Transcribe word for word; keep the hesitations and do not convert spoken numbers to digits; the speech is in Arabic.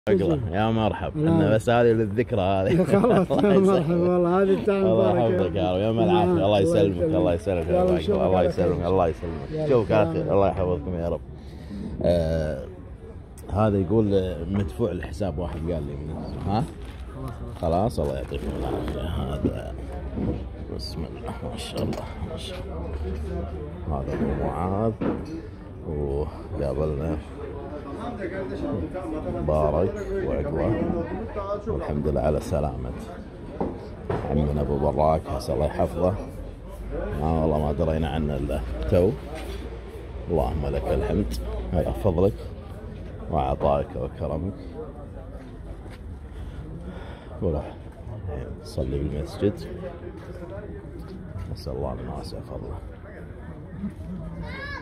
اقرا يا مرحب انا بس هذه للذكرى هذه. خلاص يا مرحبا والله هذه بتاع الله يحفظك يا رب يا العافيه. الله يسلمك الله يسلمك الله يسلمك الله يسلمك. شوفك اخي الله يحفظكم يا رب. آه هذا يقول مدفوع الحساب واحد قال لي من ها خلاص الله يعطيكم العافيه. هذا بسم الله ما شاء الله ما شاء الله. هذا ابو معاذ وقابلنا مبارك وعقبه والحمد لله على سلامة عمنا ابو براك عسى الله يحفظه. آه والله ما درينا عنه الا تو. اللهم لك الحمد على فضلك وعطائك وكرمك. وروح صلي بالمسجد نسأل الله الناس فضله.